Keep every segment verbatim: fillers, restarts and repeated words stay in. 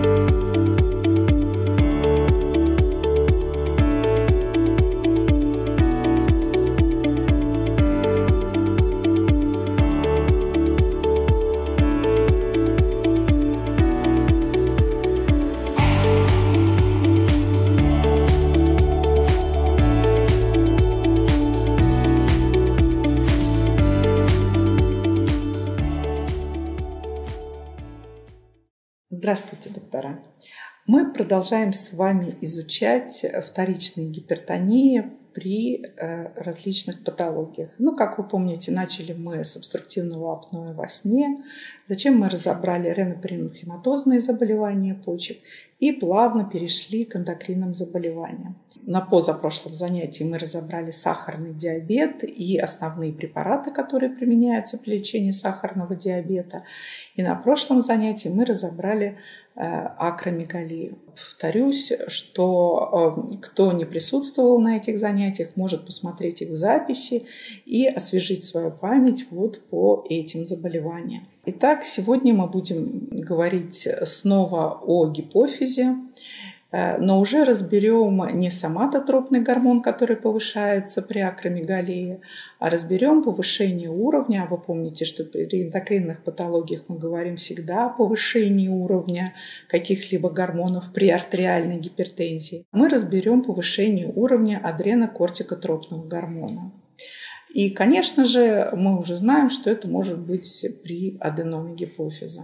Здравствуйте, доктора! Мы продолжаем с вами изучать вторичные гипертонии при э, различных патологиях. Ну, как вы помните, начали мы с обструктивного апноэ во сне, затем мы разобрали ренопринохематозные заболевания почек и плавно перешли к эндокринным заболеваниям. На позапрошлом занятии мы разобрали сахарный диабет и основные препараты, которые применяются при лечении сахарного диабета. И на прошлом занятии мы разобрали э, акромегалию. Повторюсь, что э, кто не присутствовал на этих занятиях, может посмотреть их в записи и освежить свою память вот по этим заболеваниям. Итак, сегодня мы будем говорить снова о гипофизе, но уже разберем не соматотропный гормон, который повышается при акромегалии, а разберем повышение уровня. А вы помните, что при эндокринных патологиях мы говорим всегда о повышении уровня каких-либо гормонов при артериальной гипертензии. Мы разберем повышение уровня адренокортикотропного гормона. И, конечно же, мы уже знаем, что это может быть при аденоме гипофиза.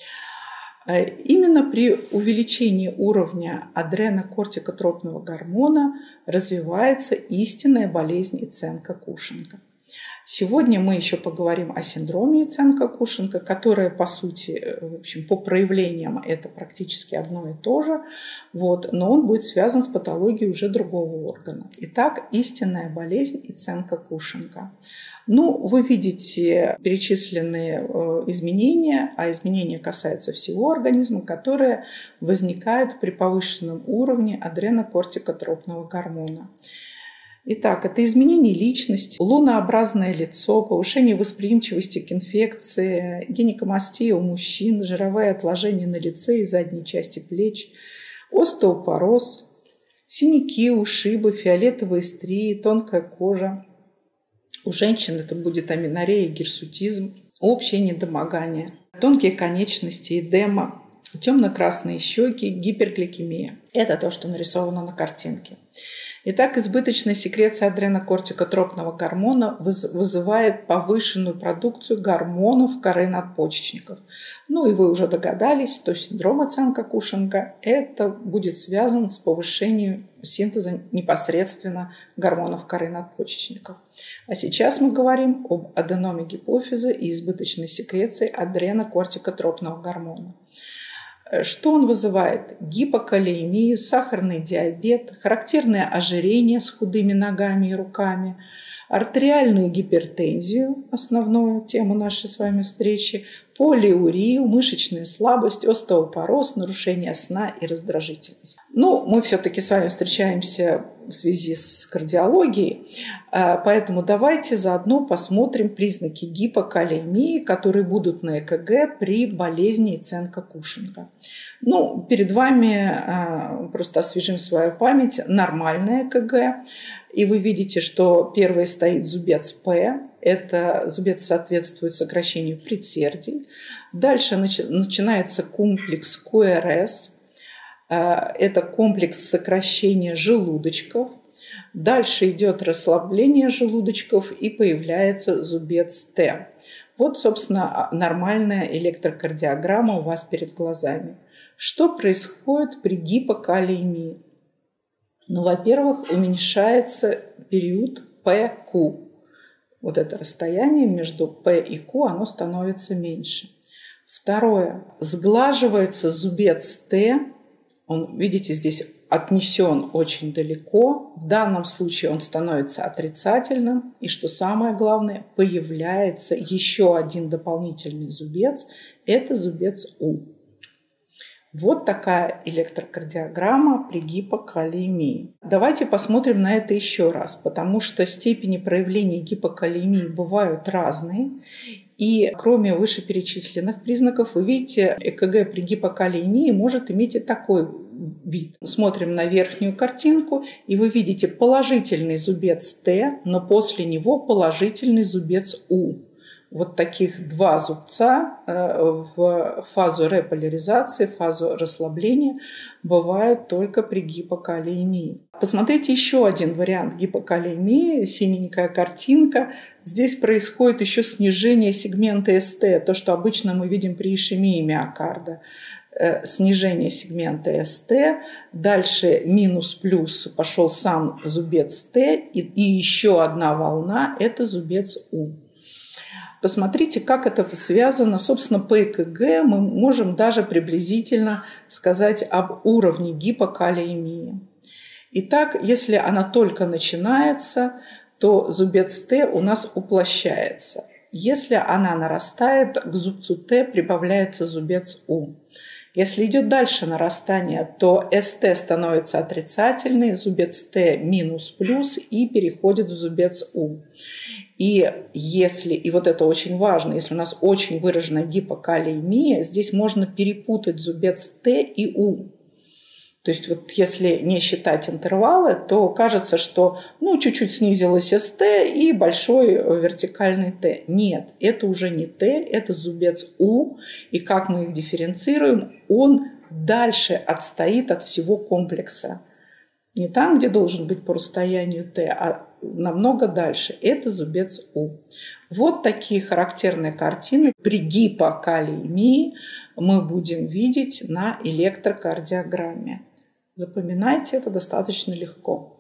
Именно при увеличении уровня адренокортикотропного гормона развивается истинная болезнь Яценко-Кушинга. Сегодня мы еще поговорим о синдроме Яценко-Кушинга, которое, по сути, в общем, по проявлениям это практически одно и то же, вот, но он будет связан с патологией уже другого органа. Итак, истинная болезнь Яценко-Кушинга. Ну, вы видите перечисленные изменения, а изменения касаются всего организма, которые возникают при повышенном уровне адренокортикотропного гормона. Итак, это изменение личности, лунообразное лицо, повышение восприимчивости к инфекции, гинекомастия у мужчин, жировые отложения на лице и задней части плеч, остеопороз, синяки, ушибы, фиолетовые стрии, тонкая кожа. У женщин это будет аменорея, гирсутизм, общее недомогание, тонкие конечности, эдема, темно-красные щеки, гипергликемия. Это то, что нарисовано на картинке. Итак, избыточная секреция адренокортикотропного гормона вызывает повышенную продукцию гормонов коры надпочечников. Ну и вы уже догадались, что синдром Яценко-Кушинга это будет связан с повышением синтеза непосредственно гормонов коры надпочечников. А сейчас мы говорим об аденоме гипофиза и избыточной секреции адренокортикотропного гормона. Что он вызывает? Гипокалиемию, сахарный диабет, характерное ожирение с худыми ногами и руками, артериальную гипертензию, основную тему нашей с вами встречи, полиурию, мышечная слабость, остеопороз, нарушение сна и раздражительность. Ну, мы все-таки с вами встречаемся в связи с кардиологией, поэтому давайте заодно посмотрим признаки гипокалиемии, которые будут на ЭКГ при болезни Яценко-Кушинга. Ну, перед вами просто освежим свою память. Нормальное ЭКГ. И вы видите, что первый стоит зубец П. Это зубец соответствует сокращению предсердий. Дальше начинается комплекс ку эр эс. Это комплекс сокращения желудочков. Дальше идет расслабление желудочков и появляется зубец Т. Вот, собственно, нормальная электрокардиограмма у вас перед глазами. Что происходит при гипокалиемии? Ну, во-первых, уменьшается период пэ ку. Вот это расстояние между P и Q, оно становится меньше. Второе. Сглаживается зубец Т. Он, видите, здесь отнесен очень далеко. В данном случае он становится отрицательным. И что самое главное, появляется еще один дополнительный зубец. Это зубец У. Вот такая электрокардиограмма при гипокалиемии. Давайте посмотрим на это еще раз, потому что степени проявления гипокалиемии бывают разные. И кроме вышеперечисленных признаков, вы видите, ЭКГ при гипокалиемии может иметь и такой вид. Смотрим на верхнюю картинку, и вы видите положительный зубец Т, но после него положительный зубец У. Вот таких два зубца в фазу реполяризации, в фазу расслабления бывают только при гипокалиемии. Посмотрите еще один вариант гипокалиемии, синенькая картинка. Здесь происходит еще снижение сегмента СТ, то, что обычно мы видим при ишемии миокарда. Снижение сегмента СТ, дальше минус-плюс пошел сам зубец Т, и, и еще одна волна – это зубец У. Посмотрите, как это связано. Собственно, по ЭКГ мы можем даже приблизительно сказать об уровне гипокалиемии. Итак, если она только начинается, то зубец Т у нас уплощается. Если она нарастает, к зубцу Т прибавляется зубец У. Если идет дальше нарастание, то СТ становится отрицательный, зубец Т минус-плюс и переходит в зубец У. И если, и вот это очень важно, если у нас очень выраженная гипокалиемия, здесь можно перепутать зубец Т и У. То есть вот если не считать интервалы, то кажется, что ну, чуть-чуть снизилась СТ и большой вертикальный Т. Нет, это уже не Т, это зубец У. И как мы их дифференцируем, он дальше отстоит от всего комплекса. Не там, где должен быть по расстоянию Т, а намного дальше. Это зубец У. Вот такие характерные картины при гипокалиемии мы будем видеть на электрокардиограмме. Запоминайте, это достаточно легко.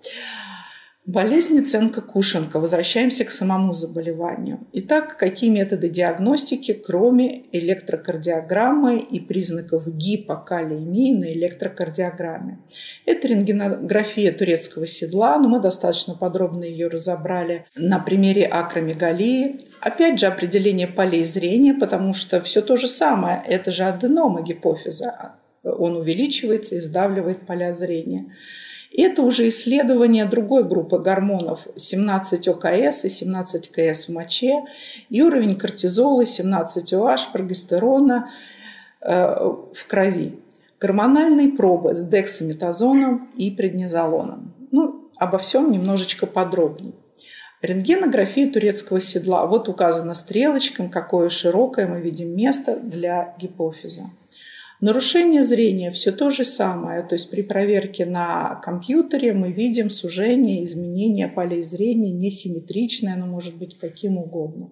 Болезнь Ценка-Кушинга. Возвращаемся к самому заболеванию. Итак, какие методы диагностики, кроме электрокардиограммы и признаков гипокалиемии на электрокардиограмме? Это рентгенография турецкого седла, но мы достаточно подробно ее разобрали на примере акромегалии. Опять же, определение полей зрения, потому что все то же самое, это же аденома гипофиза. Он увеличивается и сдавливает поля зрения. Это уже исследование другой группы гормонов семнадцать О К С и семнадцать К С в моче и уровень кортизола, семнадцать О H, прогестерона э, в крови. Гормональные пробы с дексаметазоном и преднизолоном. Ну, обо всем немножечко подробнее. Рентгенография турецкого седла. Вот указано стрелочкой, какое широкое мы видим место для гипофиза. Нарушение зрения – все то же самое. То есть при проверке на компьютере мы видим сужение, изменение полей зрения, несимметричное, оно может быть каким угодно.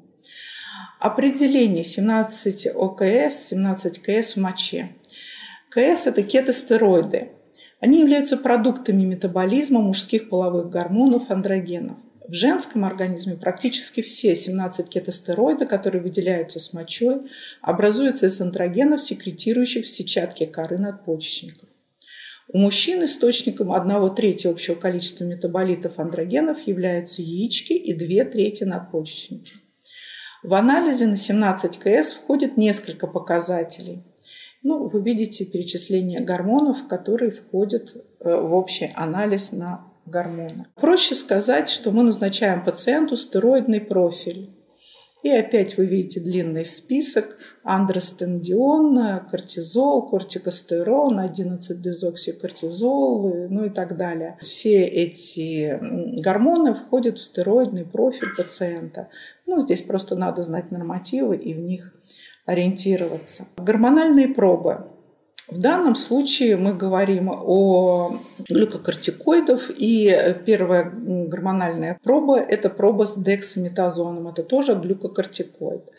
Определение семнадцать О К С, семнадцать К С в моче. КС – это кетостероиды. Они являются продуктами метаболизма мужских половых гормонов андрогенов. В женском организме практически все семнадцать кетостероидов, которые выделяются с мочой, образуются из андрогенов, секретирующих в сетчатке коры надпочечников. У мужчин источником одного третьего общего количества метаболитов андрогенов являются яички и две трети надпочечника. В анализе на семнадцать К С входит несколько показателей. Ну, вы видите перечисление гормонов, которые входят в общий анализ на гормоны. Проще сказать, что мы назначаем пациенту стероидный профиль. И опять вы видите длинный список: андростендион, кортизол, кортикостерон, одиннадцать дезоксикортизол, ну и так далее. Все эти гормоны входят в стероидный профиль пациента. Ну, здесь просто надо знать нормативы и в них ориентироваться. Гормональные пробы. В данном случае мы говорим о глюкокортикоидах, и первая гормональная проба – это проба с дексаметазоном, это тоже глюкокортикоид.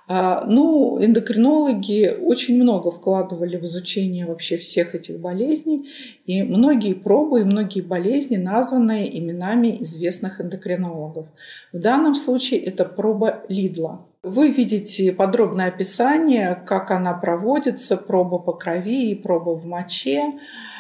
Ну, эндокринологи очень много вкладывали в изучение вообще всех этих болезней, и многие пробы и многие болезни названы именами известных эндокринологов. В данном случае это проба Лидла. Вы видите подробное описание, как она проводится, проба по крови и проба в моче.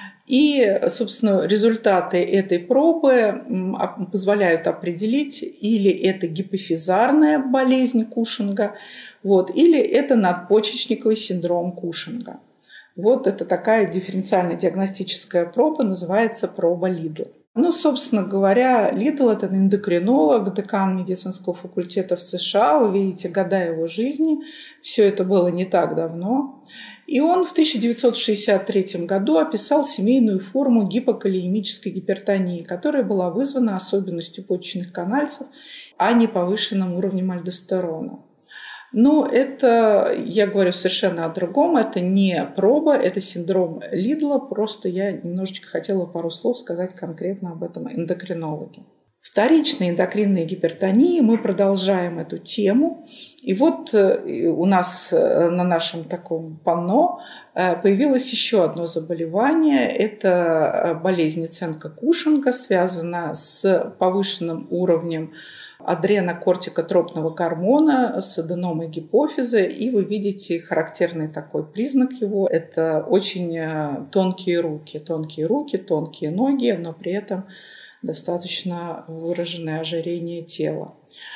И, собственно, результаты этой пробы позволяют определить, или это гипофизарная болезнь Кушинга, вот, или это надпочечниковый синдром Кушинга. Вот это такая дифференциальная диагностическая проба, называется проба Лидла. Ну, собственно говоря, Лидл – это эндокринолог, декан медицинского факультета в США. Вы видите года его жизни. Все это было не так давно. И он в тысяча девятьсот шестьдесят третьем году описал семейную форму гипокалиемической гипертонии, которая была вызвана особенностью почечных канальцев, а не повышенным уровнем альдостерона. Но это, я говорю совершенно о другом, это не проба, это синдром Лидла, просто я немножечко хотела пару слов сказать конкретно об этом эндокринологе. Вторичная эндокринная гипертония, мы продолжаем эту тему. И вот у нас на нашем таком панно появилось еще одно заболевание. Это болезнь Яценко-Кушинга, связана с повышенным уровнем адренокортикотропного гормона с аденомой гипофиза. И вы видите характерный такой признак его. Это очень тонкие руки. Тонкие руки, тонкие ноги, но при этом достаточно выраженное ожирение тела.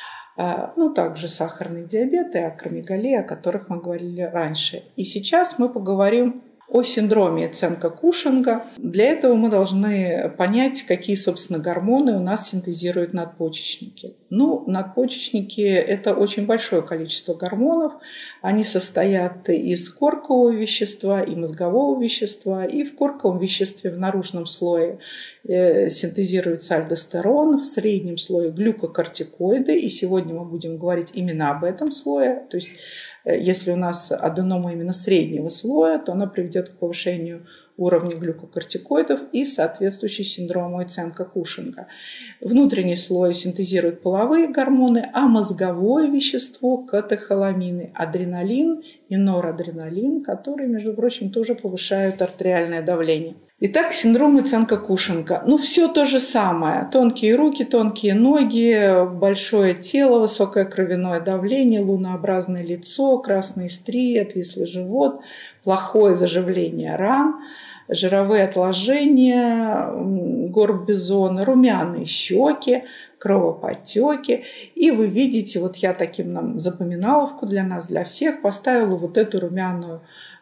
Ну, также сахарный диабет и акромегалия, о которых мы говорили раньше. И сейчас мы поговорим о синдроме Яценко-Кушинга. Для этого мы должны понять, какие, собственно, гормоны у нас синтезируют надпочечники. Ну, надпочечники – это очень большое количество гормонов. Они состоят из коркового вещества и мозгового вещества. И в корковом веществе в наружном слое синтезируется альдостерон, в среднем слое глюкокортикоиды. И сегодня мы будем говорить именно об этом слое. То есть если у нас аденома именно среднего слоя, то она приведет к повышению уровня глюкокортикоидов и соответствующий синдрому Яценко-Кушинга. Внутренний слой синтезирует половые гормоны, а мозговое вещество – катехоламины, адреналин и норадреналин, которые, между прочим, тоже повышают артериальное давление. Итак, синдром Яценко-Кушинга. Ну, все то же самое. Тонкие руки, тонкие ноги, большое тело, высокое кровяное давление, лунообразное лицо, красные стрии, отвислый живот, плохое заживление ран, жировые отложения, горб Бизона, румяные щеки, кровоподтеки. И вы видите, вот я таким нам запоминаловку для нас, для всех, поставила вот эту румяную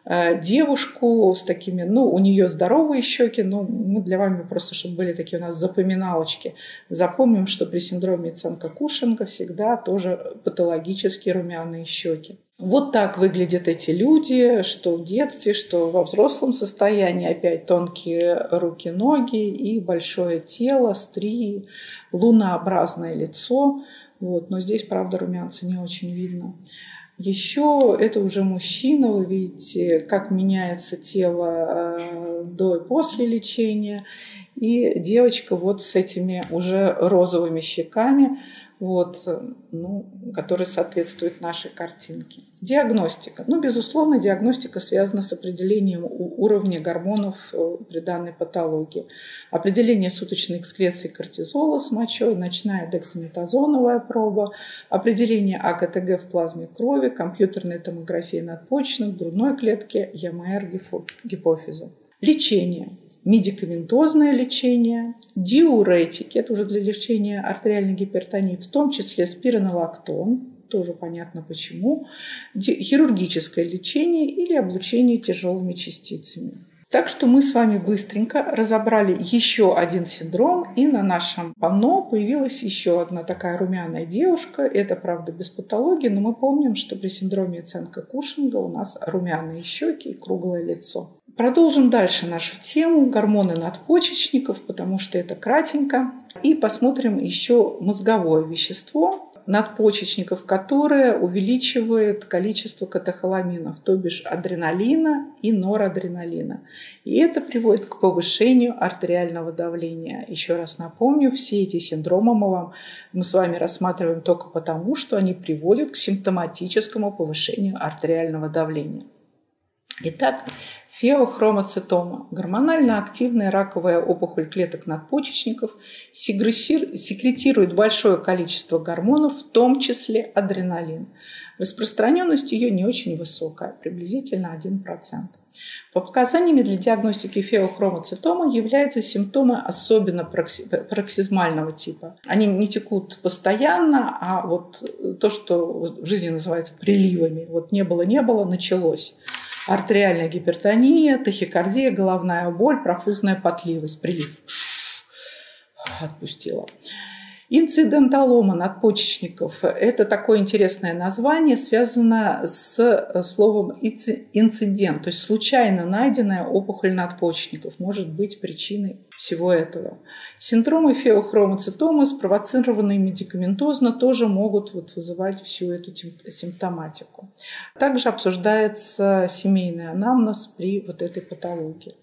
девушку с такими, ну, у нее здоровые щеки, но мы для вами просто, чтобы были такие у нас запоминалочки, запомним, что при синдроме Яценко-Кушинга всегда тоже патологически румяные щеки. Вот так выглядят эти люди, что в детстве, что во взрослом состоянии. Опять тонкие руки, ноги и большое тело, стрии, лунообразное лицо. Вот. Но здесь, правда, румянца не очень видно. Еще это уже мужчина, вы видите, как меняется тело до и после лечения. И девочка вот с этими уже розовыми щеками, вот, ну, которые соответствуют нашей картинке. Диагностика. Ну, безусловно, диагностика связана с определением уровня гормонов при данной патологии. Определение суточной экскреции кортизола с мочой, ночная дексаметазоновая проба, определение а ка тэ гэ в плазме крови, компьютерная томография надпочечных, грудной клетки, эм эр гипофиза. Лечение. Медикаментозное лечение, диуретики, это уже для лечения артериальной гипертонии, в том числе спиронолактон, тоже понятно почему, хирургическое лечение или облучение тяжелыми частицами. Так что мы с вами быстренько разобрали еще один синдром, и на нашем панно появилась еще одна такая румяная девушка. Это, правда, без патологии, но мы помним, что при синдроме Яценко-Кушинга у нас румяные щеки и круглое лицо. Продолжим дальше нашу тему гормоны надпочечников, потому что это кратенько. И посмотрим еще мозговое вещество надпочечников, которое увеличивает количество катехоламинов, то бишь адреналина и норадреналина. И это приводит к повышению артериального давления. Еще раз напомню, все эти синдромы мы, вам, мы с вами рассматриваем только потому, что они приводят к симптоматическому повышению артериального давления. Итак, феохромоцитома – гормонально активная раковая опухоль клеток надпочечников, секретирует большое количество гормонов, в том числе адреналин. Распространенность ее не очень высокая, приблизительно один процент. По показаниями для диагностики феохромоцитомы являются симптомы особенно пароксизмального типа. Они не текут постоянно, а вот то, что в жизни называется приливами. Вот не было-не было, началось. Артериальная гипертония, тахикардия, головная боль, профузная потливость, прилив. отпустила. Инциденталома надпочечников – это такое интересное название, связано с словом инцидент, то есть случайно найденная опухоль надпочечников может быть причиной всего этого. Синдромы феохромоцитомы, спровоцированные медикаментозно, тоже могут вот вызывать всю эту симптоматику. Также обсуждается семейный анамнез при вот этой патологии.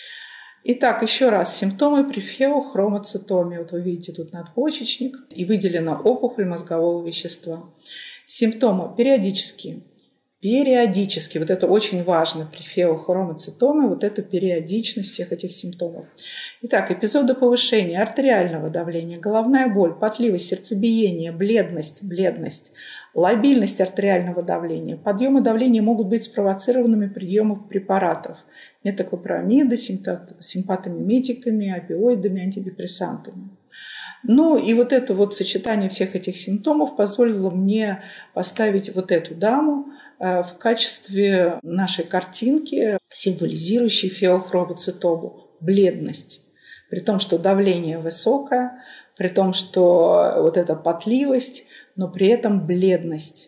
Итак, еще раз, симптомы при феохромоцитоме. Вот вы видите тут надпочечник и выделена опухоль мозгового вещества. Симптомы периодические. Периодически, вот это очень важно при феохромоцитоме, вот эта периодичность всех этих симптомов. Итак, эпизоды повышения артериального давления, головная боль, потливость, сердцебиение, бледность, бледность, лобильность артериального давления. Подъемы давления могут быть спровоцированными приемом препаратов, метоклопрамиды, симпатомиметиками, опиоидами, антидепрессантами. Ну и вот это вот сочетание всех этих симптомов позволило мне поставить вот эту даму в качестве нашей картинки, символизирующей феохромоцитому, бледность. При том, что давление высокое, при том, что вот эта потливость, но при этом бледность.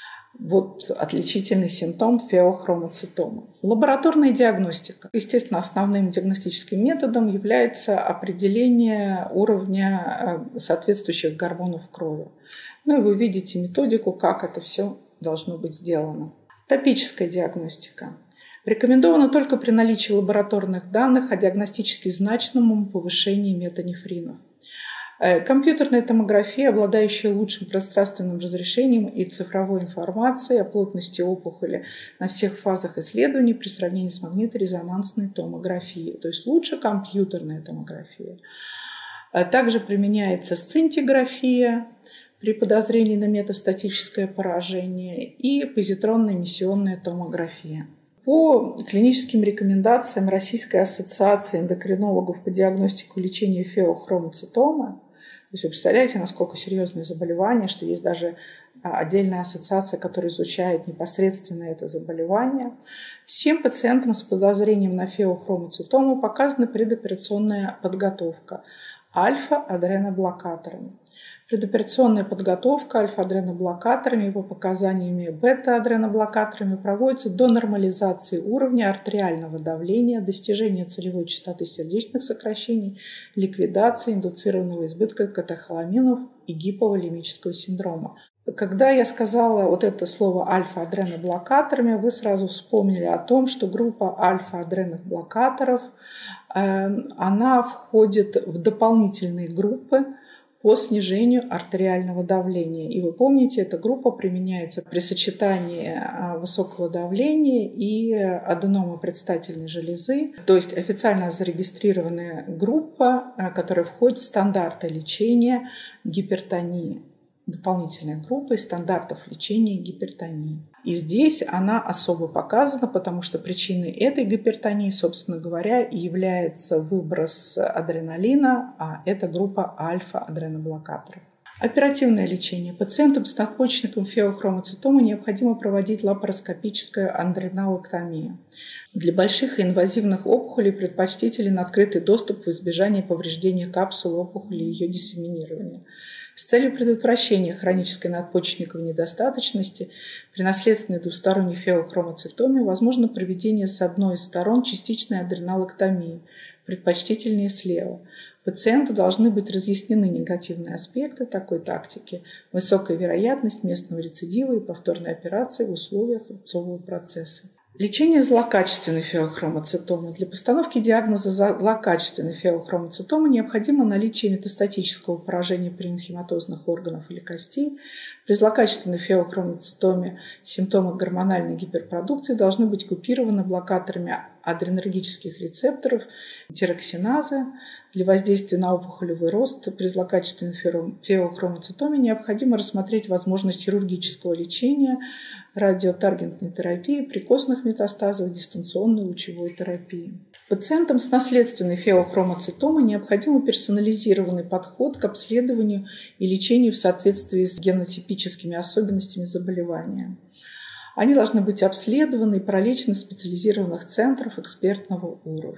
Вот отличительный симптом феохромоцитомы. Лабораторная диагностика. Естественно, основным диагностическим методом является определение уровня соответствующих гормонов в крови. Ну и вы видите методику, как это все должно быть сделано. Топическая диагностика. Рекомендовано только при наличии лабораторных данных о диагностически значимом повышении метанефринов. Компьютерная томография, обладающая лучшим пространственным разрешением и цифровой информацией о плотности опухоли на всех фазах исследований при сравнении с магниторезонансной томографией, то есть лучше компьютерная томография. Также применяется сцинтиграфия при подозрении на метастатическое поражение и позитронная эмиссионная томография. По клиническим рекомендациям Российской ассоциации эндокринологов по диагностике и лечению феохромоцитомы, то есть вы представляете, насколько серьезное заболевание, что есть даже отдельная ассоциация, которая изучает непосредственно это заболевание. Всем пациентам с подозрением на феохромоцитому показана предоперационная подготовка альфа-адреноблокаторами. Предоперационная подготовка альфа-адреноблокаторами и по показаниями бета-адреноблокаторами проводится до нормализации уровня артериального давления, достижения целевой частоты сердечных сокращений, ликвидации индуцированного избытка катехоламинов и гиповолемического синдрома. Когда я сказала вот это слово альфа-адреноблокаторами, вы сразу вспомнили о том, что группа альфа-адреноблокаторов, она входит в дополнительные группы по снижению артериального давления. И вы помните, эта группа применяется при сочетании высокого давления и аденомы предстательной железы, то есть официально зарегистрированная группа, которая входит в стандарты лечения гипертонии. Дополнительная группа из стандартов лечения гипертонии. И здесь она особо показана, потому что причиной этой гипертонии, собственно говоря, и является выброс адреналина, а это группа альфа-адреноблокаторов. Оперативное лечение. Пациентам с надпочечником феохромоцитомы необходимо проводить лапароскопическую адреналэктомию. Для больших и инвазивных опухолей предпочтителен открытый доступ в избежание повреждения капсулы опухоли и ее диссеминирования. С целью предотвращения хронической надпочечниковой недостаточности при наследственной двусторонней феохромоцитоме возможно проведение с одной из сторон частичной адреналэктомии, предпочтительнее слева. Пациенту должны быть разъяснены негативные аспекты такой тактики, высокая вероятность местного рецидива и повторной операции в условиях рубцового процесса. Лечение злокачественной феохромоцитомы. Для постановки диагноза злокачественной феохромоцитомы необходимо наличие метастатического поражения паренхематозных органов или костей. При злокачественной феохромоцитоме симптомы гормональной гиперпродукции должны быть купированы блокаторами адренергических рецепторов, тироксиназы. Для воздействия на опухолевый рост при злокачественной феохромоцитоме необходимо рассмотреть возможность хирургического лечения, радиотаргетной терапии, при костных метастазах дистанционной лучевой терапии. Пациентам с наследственной феохромоцитомой необходим персонализированный подход к обследованию и лечению в соответствии с генотипическими особенностями заболевания. Они должны быть обследованы и пролечены в специализированных центрах экспертного уровня.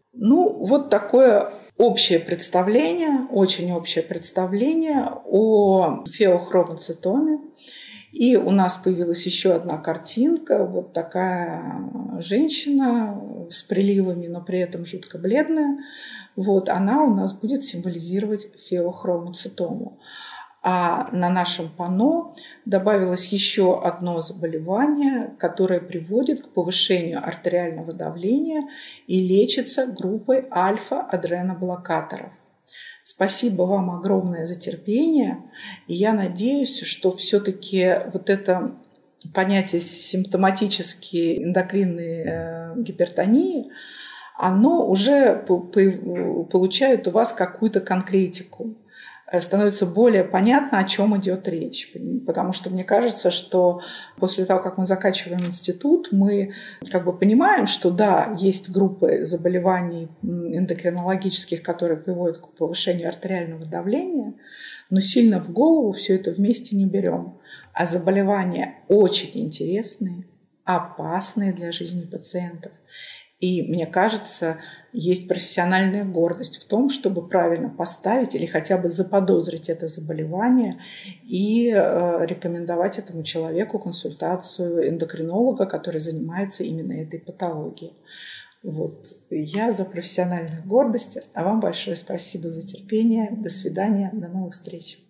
Ну, вот такое общее представление, очень общее представление о феохромоцитоме. И у нас появилась еще одна картинка. Вот такая женщина с приливами, но при этом жутко бледная. Вот она у нас будет символизировать феохромоцитому. А на нашем панно добавилось еще одно заболевание, которое приводит к повышению артериального давления и лечится группой альфа-адреноблокаторов. Спасибо вам огромное за терпение. И я надеюсь, что все-таки вот это понятие симптоматические эндокринные гипертонии, оно уже получает у вас какую-то конкретику. Становится более понятно, о чем идет речь. Потому что мне кажется, что после того, как мы заканчиваем институт, мы как бы понимаем, что да, есть группы заболеваний эндокринологических, которые приводят к повышению артериального давления, но сильно в голову все это вместе не берем. А заболевания очень интересные, опасные для жизни пациентов. И, мне кажется, есть профессиональная гордость в том, чтобы правильно поставить или хотя бы заподозрить это заболевание и э, рекомендовать этому человеку консультацию эндокринолога, который занимается именно этой патологией. Вот. Я за профессиональную гордость, а вам большое спасибо за терпение. До свидания, до новых встреч.